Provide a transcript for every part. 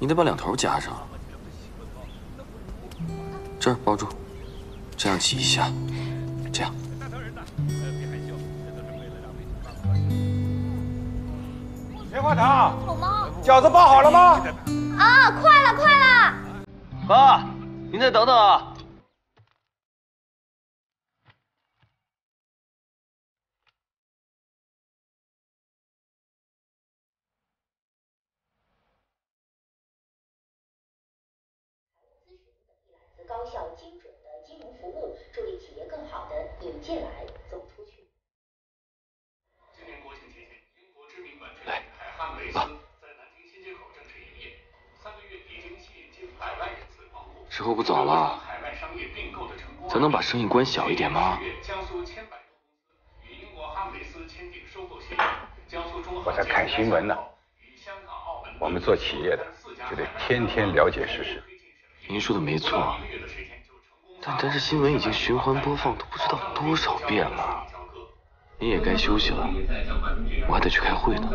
你得把两头夹上。这儿抱住，这样挤一下，这样。 棉花糖，好吗？饺子包好了吗？ 啊，快了，快了！ 爸，您再等等啊。 高效精准的金融服务，助力企业更好的引进来、走出去。 今年国庆期间，英国知名晚会海汉维斯在南京新街口正式营业，3个月已经吸引近100万人次光顾。 时候不早了， 海外商业并购的成功， 咱能把生意关小一点吗？ 江苏千百度公司与英国哈姆雷斯签订收购协议。江苏中我在看新闻呢。我们做企业的就得天天了解时事。 您说的没错，但是新闻已经循环播放都不知道多少遍了。您也该休息了，我还得去开会呢。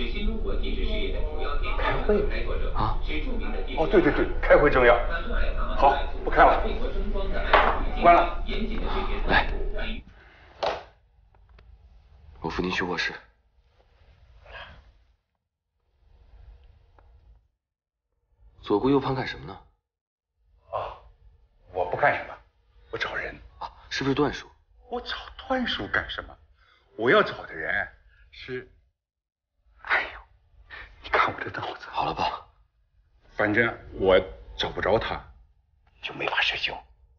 开会啊？ 哦，对，开会重要。好，不开了，关了。 来，我扶您去卧室。左顾右盼干什么呢？ 我不干什么，我找人啊，是不是段叔？ 我找段叔干什么？我要找的人是……哎呦，你看我这脑子。 好了吧？ 反正我找不着他，就没法施救。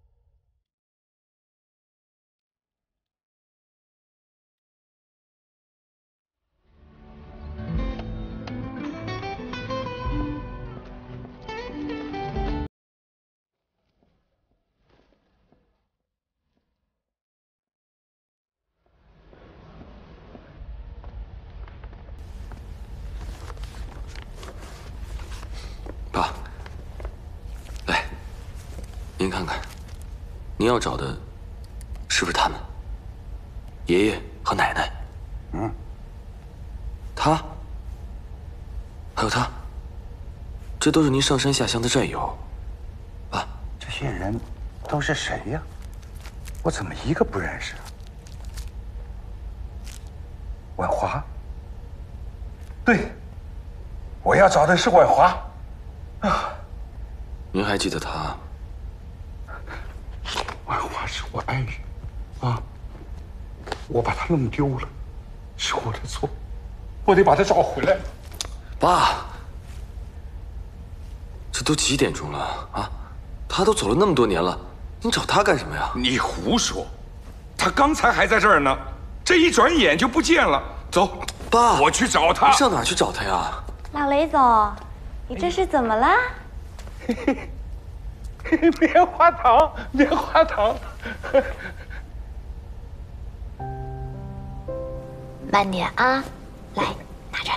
爸，来，您看看，您要找的是不是他们？爷爷和奶奶？他，还有他，这都是您上山下乡的战友。爸， 这些人都是谁呀？我怎么一个不认识？婉华？对，我要找的是婉华。 啊， 您还记得他？ 婉华是我爱人，啊，我把她弄丢了，是我的错，我得把她找回来。 爸，这都几点钟了啊？他都走了那么多年了，您找他干什么呀？ 你胡说，他刚才还在这儿呢，这一转眼就不见了。走， 爸， 我去找他。 上哪儿去找他呀？ 老雷总。 你这是怎么了？ 棉花糖，棉花糖。 慢点啊，来拿着。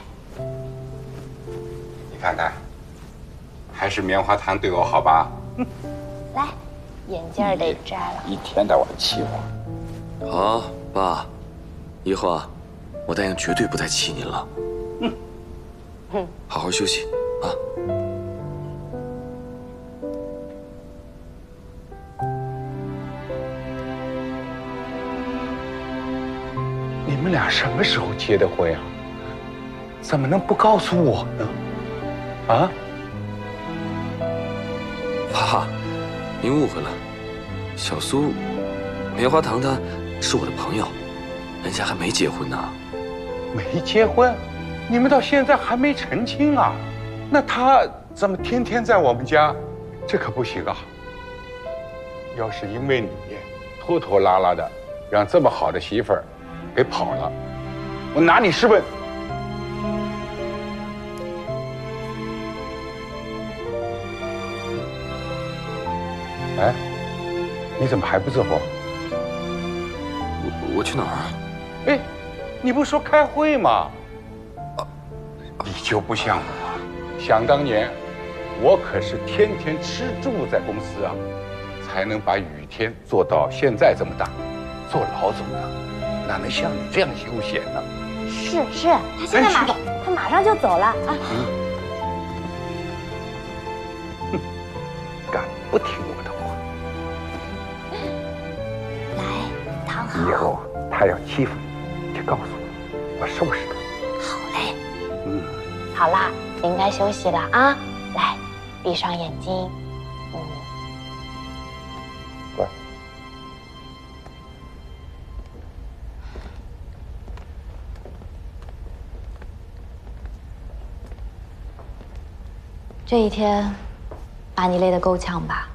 你看看，还是棉花糖对我好吧？ 来，眼镜得摘了。 一天到晚气我。 好，爸，以后啊，我答应绝对不再气您了。好好休息。 啊！ 你们俩什么时候结的婚啊？怎么能不告诉我呢？啊？ 爸，您误会了，小苏，棉花糖她是我的朋友，人家还没结婚呢。 没结婚？你们到现在还没成亲啊？ 那他怎么天天在我们家？这可不行啊！要是因为你拖拖拉拉的让这么好的媳妇儿给跑了，我拿你试问。哎，你怎么还不走？ 我去哪儿啊？ 哎，你不说开会吗？你就不像我。 想当年，我可是天天吃住在公司啊，才能把雨天做到现在这么大。做老总的，哪能像你这样悠闲呢？ 是，他现在他马上就走了啊。 哼，敢不听我的话？ 来，躺好。 以后他要欺负你，就告诉我，我收拾他。 好嘞。好啦，你应该休息了啊。来，闭上眼睛。 来。 这一天，把你累得够呛吧？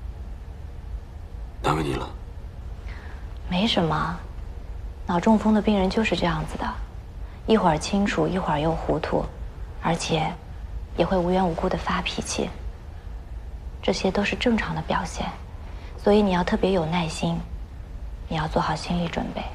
难为你了。 没什么，脑中风的病人就是这样子的，一会儿清楚，一会儿又糊涂，而且也会无缘无故的发脾气。这些都是正常的表现，所以你要特别有耐心，你要做好心理准备。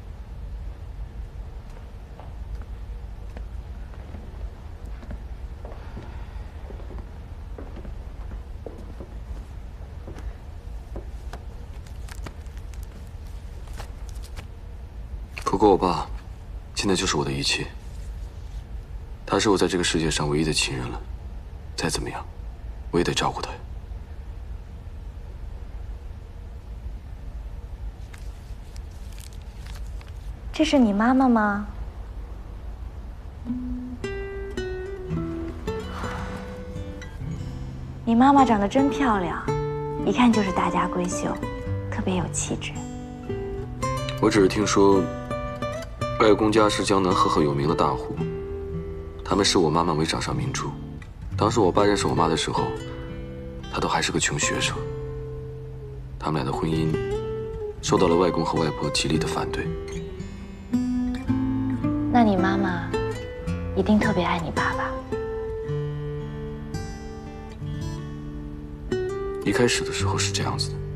不过我爸，现在就是我的一切。他是我在这个世界上唯一的亲人了，再怎么样，我也得照顾他。 这是你妈妈吗？你妈妈长得真漂亮，一看就是大家闺秀，特别有气质。 我只是听说，外公家是江南赫赫有名的大户，他们视我妈妈为掌上明珠。当时我爸认识我妈的时候，她都还是个穷学生。他们俩的婚姻受到了外公和外婆极力的反对。 那你妈妈一定特别爱你爸爸。 一开始的时候是这样子的。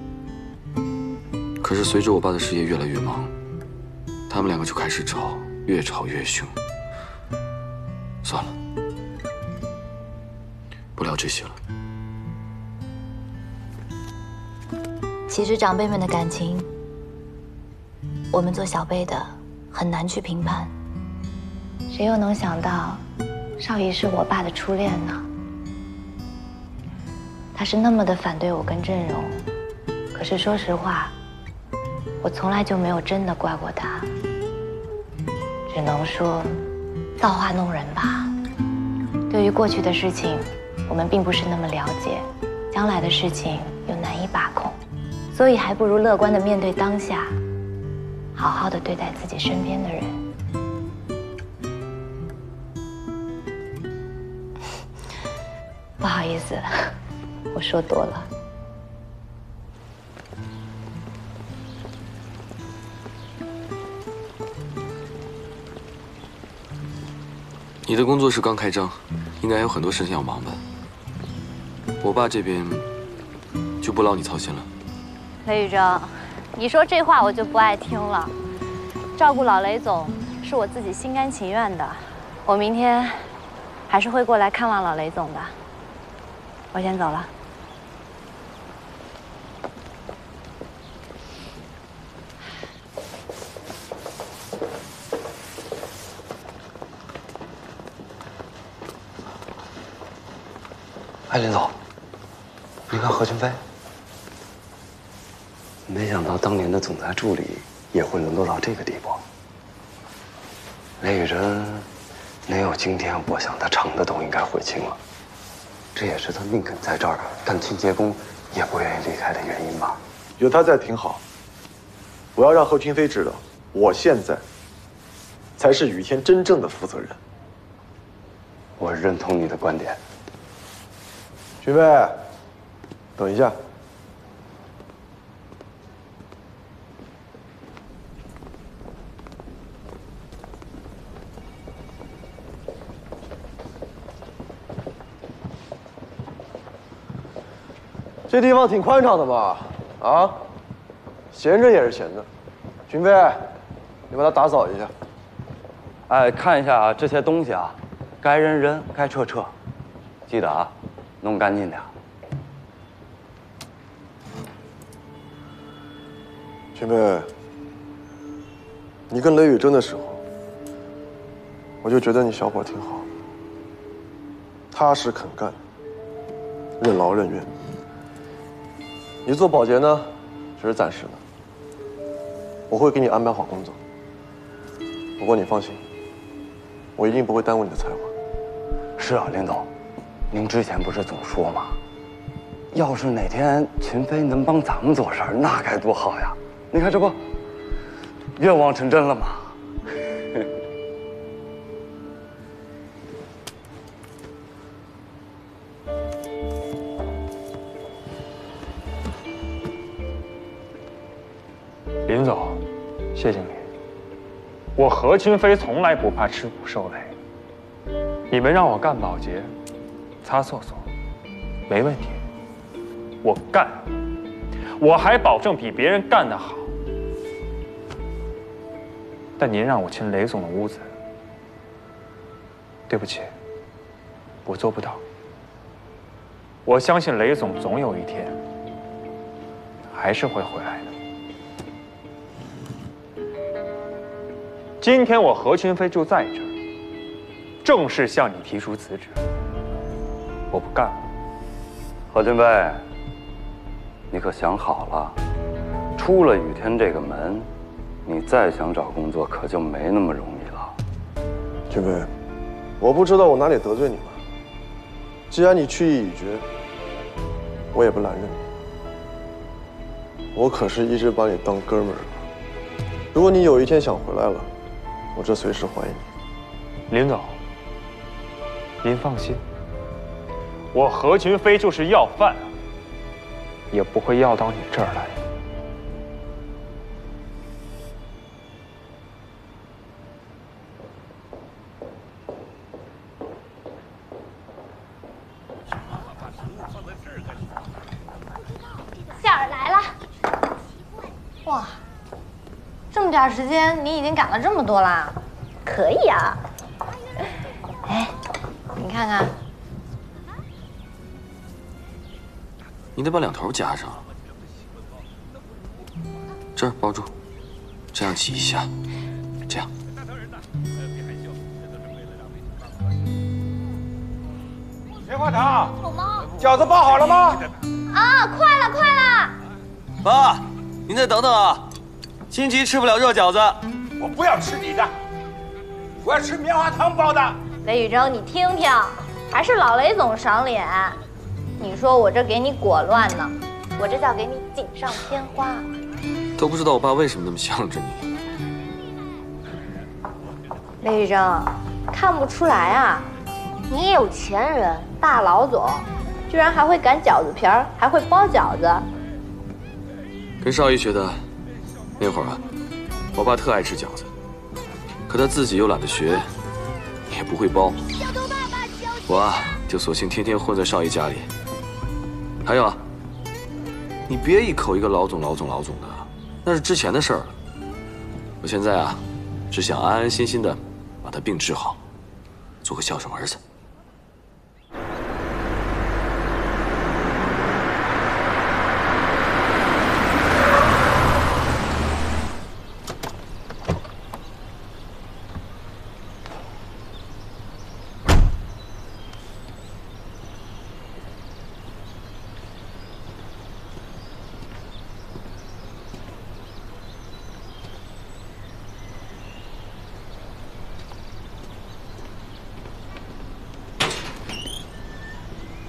可是随着我爸的事业越来越忙，他们两个就开始吵，越吵越凶。算了，不聊这些了。 其实长辈们的感情，我们做小辈的很难去评判。谁又能想到，少仪是我爸的初恋呢？他是那么的反对我跟郑荣，可是说实话，我从来就没有真的怪过他，只能说造化弄人吧。对于过去的事情，我们并不是那么了解，将来的事情又难以把控，所以还不如乐观的面对当下，好好的对待自己身边的人。不好意思，我说多了。 你的工作室刚开张，应该还有很多事情要忙吧？我爸这边就不劳你操心了。 雷宇征，你说这话我就不爱听了。照顾老雷总是我自己心甘情愿的，我明天还是会过来看望老雷总的。我先走了。 哎，林总，你看何群飞，没想到当年的总裁助理也会沦落到这个地步。雷雨臻能有今天，我想他成的都应该悔青了。这也是他宁肯在这儿干清洁工，也不愿意离开的原因吧？ 有他在挺好。我要让何群飞知道，我现在才是雨天真正的负责人。 我认同你的观点。 群飞，等一下。这地方挺宽敞的吧？啊，闲着也是闲着。群飞，你把它打扫一下。 哎，看一下啊，这些东西啊，该扔扔，该撤撤，记得啊，弄干净点。 群飞，你跟雷雨臻的时候，我就觉得你小伙挺好，踏实肯干。 任劳任怨。你做保洁呢，只是暂时的，我会给你安排好工作。不过你放心，我一定不会耽误你的才华。 是啊，领导，您之前不是总说吗？要是哪天群飞能帮咱们做事儿，那该多好呀！你看这不，愿望成真了吗？ 林总，谢经理，我何群飞从来不怕吃苦受累。你们让我干保洁、擦厕所，没问题，我干，我还保证比别人干得好。但您让我进雷总的屋子，对不起，我做不到。我相信雷总总有一天还是会回来的。今天我何群飞就在这儿，正式向你提出辞职。我不干了。 何群飞，你可想好了，出了雨天这个门，你再想找工作可就没那么容易了。 群飞，我不知道我哪里得罪你了。既然你去意已决，我也不拦着你。我可是一直把你当哥们儿的。如果你有一天想回来了，我这随时欢迎你。 林总，您放心，我何群飞就是要饭，也不会要到你这儿来。 馅儿来了！哇，这么点时间，你已经赶了这么多啦？可以啊。哎，你看看， 你得把两头夹上，这儿包住，这样挤一下，这样。 棉花糖，饺子包好了吗？ 啊，快了，快了！ 爸，您再等等啊，心急吃不了热饺子。 我不要吃你的，我要吃棉花糖包的。 雷宇征，你听听，还是老雷总赏脸。你说我这给你裹乱呢，我这叫给你锦上添花。 都不知道我爸为什么那么向着你。 雷宇征，看不出来啊，你有钱人，大老总，居然还会擀饺子皮儿，还会包饺子。 跟少爷学的。那会儿啊，我爸特爱吃饺子，可他自己又懒得学，也不会包。我啊，就索性天天混在少爷家里。还有啊，你别一口一个老总老总老总的，那是之前的事儿了。我现在啊，只想安安心心的把他病治好，做个孝顺儿子。